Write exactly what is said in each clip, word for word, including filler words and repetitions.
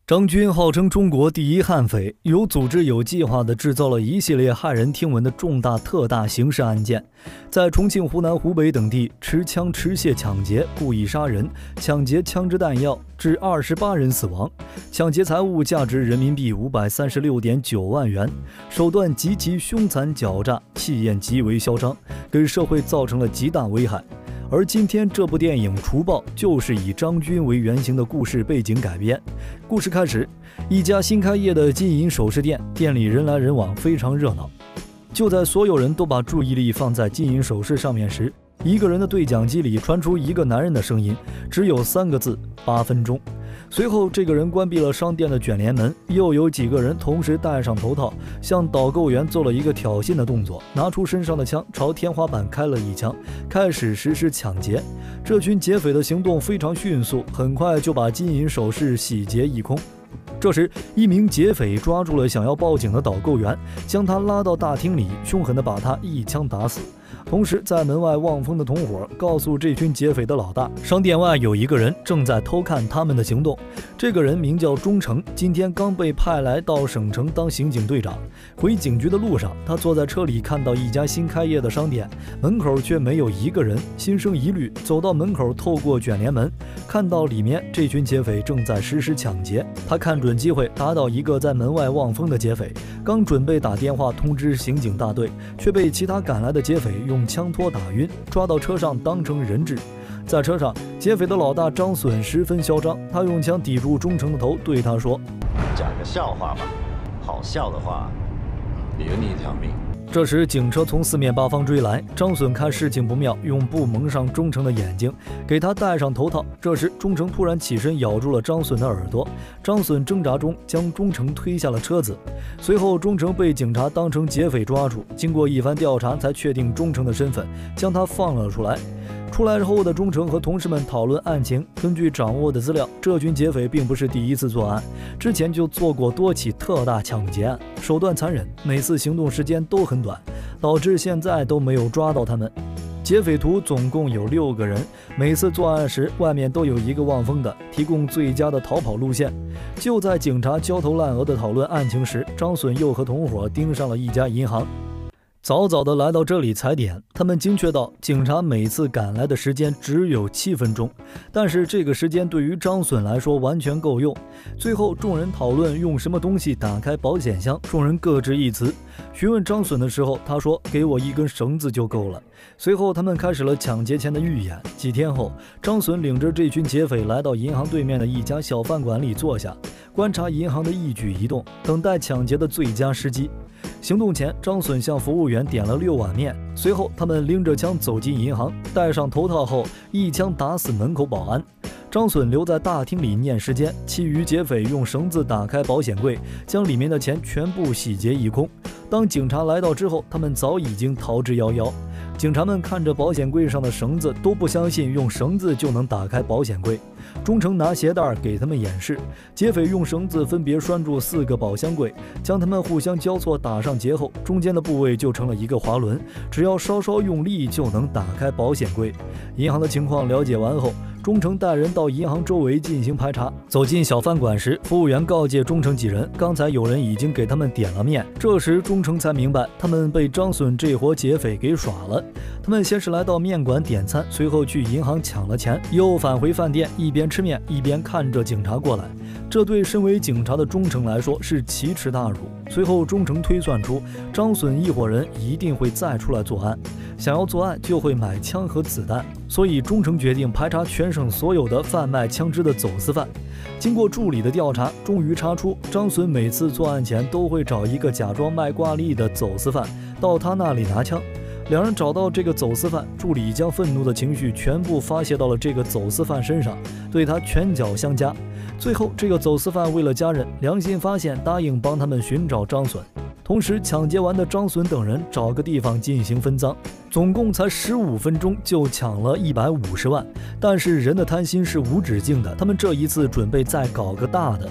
张军号称中国第一悍匪，有组织有计划地制造了一系列骇人听闻的重大特大刑事案件，在重庆、湖南、湖北等地持枪持械抢劫、故意杀人、抢劫枪支弹药，致二十八人死亡，抢劫财物价值人民币五百三十六点九万元，手段极其凶残狡诈，气焰极为嚣张，给社会造成了极大危害。而今天这部电影《除暴》就是以张军为原型的故事背景改编。故事开始，一家新开业的金银首饰店，店里人来人往，非常热闹。就在所有人都把注意力放在金银首饰上面时，一个人的对讲机里传出一个男人的声音，只有三个字：八分钟。随后，这个人关闭了商店的卷帘门，又有几个人同时戴上头套，向导购员做了一个挑衅的动作，拿出身上的枪朝天花板开了一枪，开始实施抢劫。这群劫匪的行动非常迅速，很快就把金银首饰洗劫一空。这时，一名劫匪抓住了想要报警的导购员，将他拉到大厅里，凶狠地把他一枪打死。同时，在门外望风的同伙告诉这群劫匪的老大，商店外有一个人正在偷看他们的行动。这个人名叫钟诚，今天刚被派来到省城当刑警队长。回警局的路上，他坐在车里，看到一家新开业的商店，门口却没有一个人，心生疑虑，走到门口，透过卷帘门，看到里面这群劫匪正在实施抢劫。他看准机会，打倒一个在门外望风的劫匪，刚准备打电话通知刑警大队，却被其他赶来的劫匪用枪托打晕，抓到车上当成人质。在车上，劫匪的老大张隼十分嚣张，他用枪抵住钟诚的头，对他说：“ 讲个笑话吧，好笑的话，留你一条命。” 这时，警车从四面八方追来，张隼看事情不妙，用布蒙上钟诚的眼睛，给他戴上头套。这时，钟诚突然起身咬住了张隼的耳朵，张隼挣扎中将钟诚推下了车子。随后，钟诚被警察当成劫匪抓住，经过一番调查，才确定钟诚的身份，将他放了出来。出来后的钟诚和同事们讨论案情，根据掌握的资料，这群劫匪并不是第一次作案，之前就做过多起特大抢劫案，手段残忍，每次行动时间都很短，导致现在都没有抓到他们。劫匪图总共有六个人，每次作案时外面都有一个望风的，提供最佳的逃跑路线。就在警察焦头烂额的讨论案情时，张隼又和同伙盯上了一家银行。早早的来到这里踩点，他们精确到警察每次赶来的时间只有七分钟，但是这个时间对于张隼来说完全够用。最后众人讨论用什么东西打开保险箱，众人各执一词。询问张隼的时候，他说：“给我一根绳子就够了。”随后他们开始了抢劫前的预演。几天后，张隼领着这群劫匪来到银行对面的一家小饭馆里坐下，观察银行的一举一动，等待抢劫的最佳时机。行动前，张隼向服务员点了六碗面，随后他们拎着枪走进银行，戴上头套后一枪打死门口保安。张隼留在大厅里念时间，其余劫匪用绳子打开保险柜，将里面的钱全部洗劫一空。当警察来到之后，他们早已经逃之夭夭。警察们看着保险柜上的绳子，都不相信用绳子就能打开保险柜。钟诚拿鞋带给他们演示，劫匪用绳子分别拴住四个保箱柜，将它们互相交错打上结后，中间的部位就成了一个滑轮，只要稍稍用力就能打开保险柜。银行的情况了解完后，钟诚带人到银行周围进行排查。走进小饭馆时，服务员告诫钟诚几人，刚才有人已经给他们点了面。这时钟诚才明白，他们被张隼这伙劫匪给耍了。他们先是来到面馆点餐，随后去银行抢了钱，又返回饭店，一边吃面一边看着警察过来。这对身为警察的钟诚来说是奇耻大辱。随后钟诚推算出，张隼一伙人一定会再出来作案，想要作案就会买枪和子弹，所以钟诚决定排查全省所有的贩卖枪支的走私犯。经过助理的调查，终于查出张隼每次作案前都会找一个假装卖挂历的走私犯到他那里拿枪。两人找到这个走私犯，助理将愤怒的情绪全部发泄到了这个走私犯身上，对他拳脚相加。最后，这个走私犯为了家人，良心发现，答应帮他们寻找张隼。同时，抢劫完的张隼等人找个地方进行分赃，总共才十五分钟就抢了一百五十万。但是人的贪心是无止境的，他们这一次准备再搞个大的。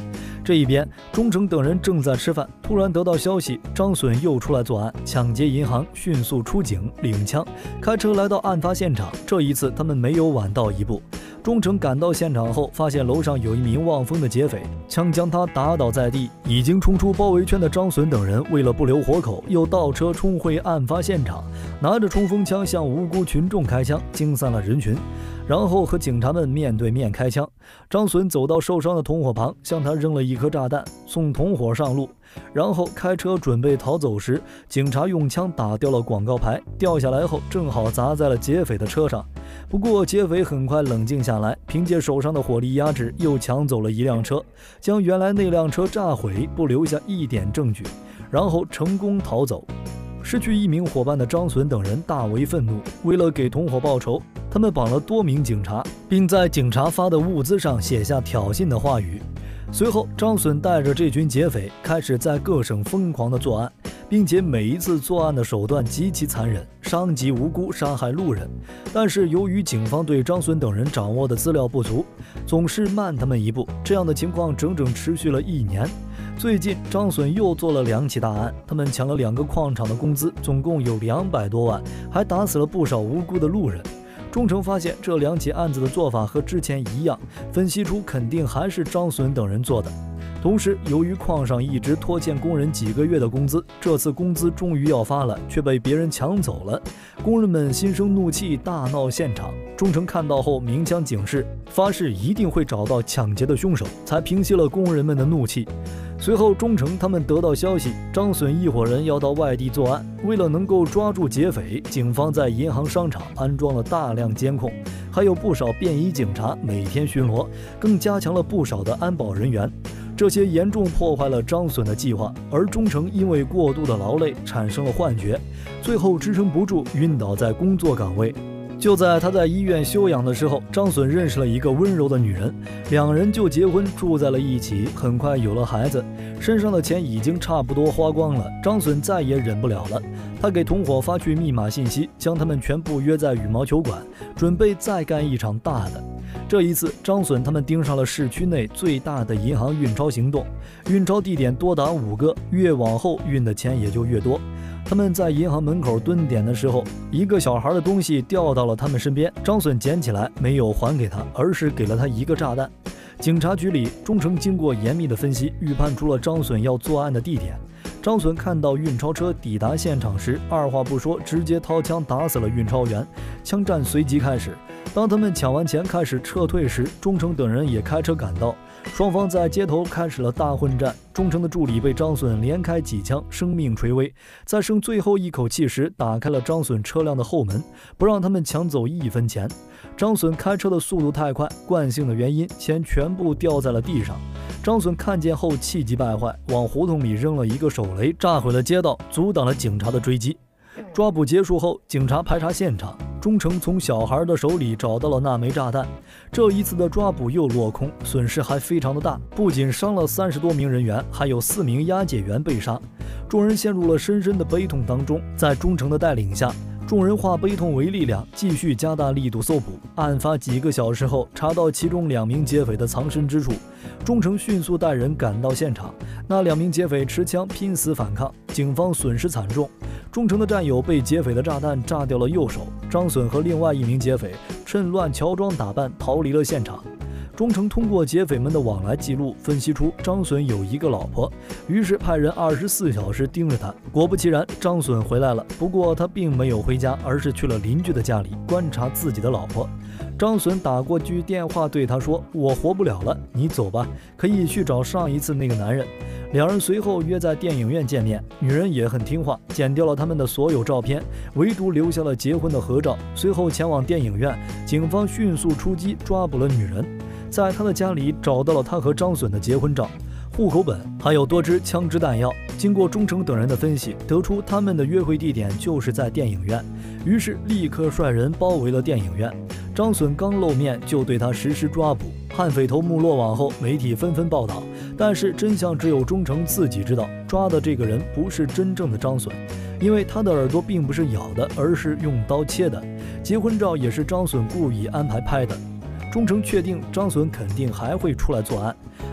这一边，钟诚等人正在吃饭，突然得到消息，张隼又出来作案，抢劫银行，迅速出警领枪，开车来到案发现场。这一次，他们没有晚到一步。钟诚赶到现场后，发现楼上有一名望风的劫匪，枪将他打倒在地。已经冲出包围圈的张隼等人，为了不留活口，又倒车冲回案发现场，拿着冲锋枪向无辜群众开枪，惊散了人群。然后和警察们面对面开枪。张隼走到受伤的同伙旁，向他扔了一颗炸弹，送同伙上路，然后开车准备逃走时，警察用枪打掉了广告牌，掉下来后正好砸在了劫匪的车上。不过劫匪很快冷静下来，凭借手上的火力压制，又抢走了一辆车，将原来那辆车炸毁，不留下一点证据，然后成功逃走。失去一名伙伴的张隼等人大为愤怒，为了给同伙报仇，他们绑了多名警察，并在警察发的物资上写下挑衅的话语。随后，张隼带着这群劫匪开始在各省疯狂地作案，并且每一次作案的手段极其残忍，伤及无辜，伤害路人。但是由于警方对张隼等人掌握的资料不足，总是慢他们一步，这样的情况整整持续了一年。最近，张隼又做了两起大案，他们抢了两个矿场的工资，总共有两百多万，还打死了不少无辜的路人。钟诚发现这两起案子的做法和之前一样，分析出肯定还是张隼等人做的。同时，由于矿上一直拖欠工人几个月的工资，这次工资终于要发了，却被别人抢走了。工人们心生怒气，大闹现场。钟诚看到后鸣枪警示，发誓一定会找到抢劫的凶手，才平息了工人们的怒气。随后，钟诚他们得到消息，张隼一伙人要到外地作案。为了能够抓住劫匪，警方在银行、商场安装了大量监控，还有不少便衣警察每天巡逻，更加强了不少的安保人员。这些严重破坏了张隼的计划，而钟诚因为过度的劳累产生了幻觉，最后支撑不住，晕倒在工作岗位。就在他在医院休养的时候，张隼认识了一个温柔的女人，两人就结婚，住在了一起，很快有了孩子。身上的钱已经差不多花光了，张隼再也忍不了了，他给同伙发去密码信息，将他们全部约在羽毛球馆，准备再干一场大的。这一次，张隼他们盯上了市区内最大的银行运钞行动，运钞地点多达五个，越往后运的钱也就越多。他们在银行门口蹲点的时候，一个小孩的东西掉到了他们身边，张隼捡起来没有还给他，而是给了他一个炸弹。警察局里，钟诚经过严密的分析，预判出了张隼要作案的地点。张隼看到运钞车抵达现场时，二话不说，直接掏枪打死了运钞员，枪战随即开始。当他们抢完钱开始撤退时，钟诚等人也开车赶到，双方在街头开始了大混战。钟诚的助理被张隼连开几枪，生命垂危，在剩最后一口气时，打开了张隼车辆的后门，不让他们抢走一分钱。张隼开车的速度太快，惯性的原因，钱全部掉在了地上。张隼看见后气急败坏，往胡同里扔了一个手雷，炸毁了街道，阻挡了警察的追击。抓捕结束后，警察排查现场，钟诚从小孩的手里找到了那枚炸弹。这一次的抓捕又落空，损失还非常的大，不仅伤了三十多名人员，还有四名押解员被杀。众人陷入了深深的悲痛当中。在钟诚的带领下，众人化悲痛为力量，继续加大力度搜捕。案发几个小时后，查到其中两名劫匪的藏身之处，钟诚迅速带人赶到现场。那两名劫匪持枪拼死反抗，警方损失惨重。钟诚的战友被劫匪的炸弹炸掉了右手，张隼和另外一名劫匪趁乱乔装打扮逃离了现场。钟诚通过劫匪们的往来记录分析出张隼有一个老婆，于是派人二十四小时盯着他。果不其然，张隼回来了，不过他并没有回家，而是去了邻居的家里观察自己的老婆。张隼打过去电话对他说：“我活不了了，你走吧，可以去找上一次那个男人。”两人随后约在电影院见面，女人也很听话，剪掉了他们的所有照片，唯独留下了结婚的合照。随后前往电影院，警方迅速出击，抓捕了女人。在他的家里找到了他和张隼的结婚照、户口本，还有多支枪支弹药。经过钟诚等人的分析，得出他们的约会地点就是在电影院，于是立刻率人包围了电影院。张隼刚露面就对他实施抓捕。悍匪头目落网后，媒体纷纷报道，但是真相只有钟诚自己知道，抓的这个人不是真正的张隼，因为他的耳朵并不是咬的，而是用刀切的。结婚照也是张隼故意安排拍的。钟诚确定张隼肯定还会出来作案，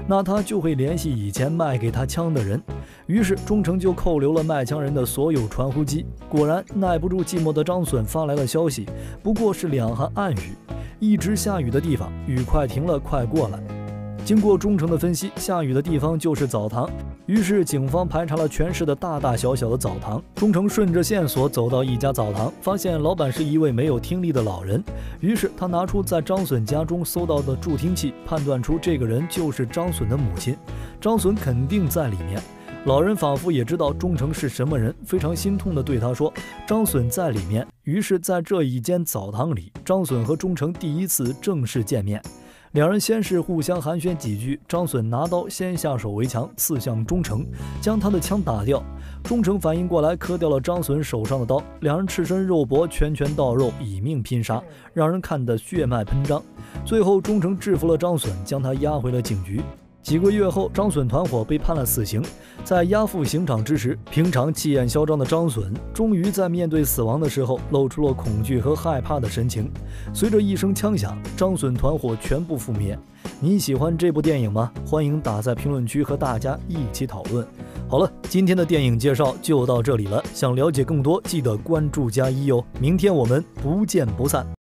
那他就会联系以前卖给他枪的人。于是忠诚就扣留了卖枪人的所有传呼机。果然，耐不住寂寞的张隼发来了消息，不过是两行暗语：一直下雨的地方，雨快停了，快过来。经过忠诚的分析，下雨的地方就是澡堂。于是警方排查了全市的大大小小的澡堂。忠诚顺着线索走到一家澡堂，发现老板是一位没有听力的老人。于是他拿出在张隼家中搜到的助听器，判断出这个人就是张隼的母亲。张隼肯定在里面。老人仿佛也知道忠诚是什么人，非常心痛地对他说：“张隼在里面。”于是，在这一间澡堂里，张隼和忠诚第一次正式见面。两人先是互相寒暄几句，张隼拿刀先下手为强，刺向忠诚，将他的枪打掉。忠诚反应过来，磕掉了张隼手上的刀。两人赤身肉搏，拳拳到肉，以命拼杀，让人看得血脉喷张。最后，忠诚制服了张隼，将他押回了警局。几个月后，张隼团伙被判了死刑。在押赴刑场之时，平常气焰嚣张的张隼，终于在面对死亡的时候，露出了恐惧和害怕的神情。随着一声枪响，张隼团伙全部覆灭。你喜欢这部电影吗？欢迎打在评论区和大家一起讨论。好了，今天的电影介绍就到这里了。想了解更多，记得关注加一哦。明天我们不见不散。